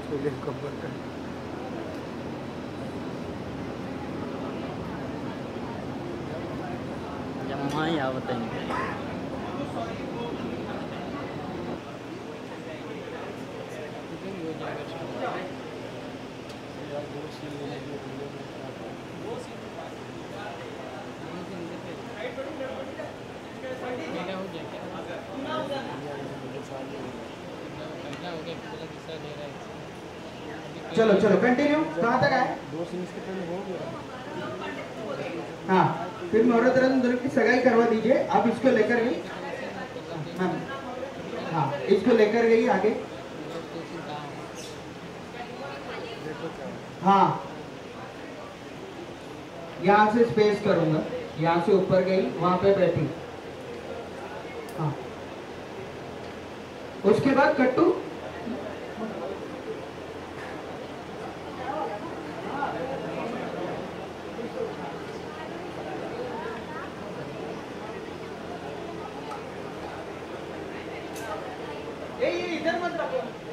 Philip Kapoor का। जम्मा ही आवत है। चलो चलो कंटिन्यू, कहाँ तक आए? 2 सीन्स के पहले हो गया। हाँ, फिर मोहरत दोनों की सगाई करवा दीजिए। आप इसको लेकर गई मैम, हाँ इसको लेकर गई आगे। हाँ, यहाँ से स्पेस करूंगा, यहाँ से ऊपर गई, वहां पे बैठी। हाँ, उसके बाद कट्टू इधर मत रखो।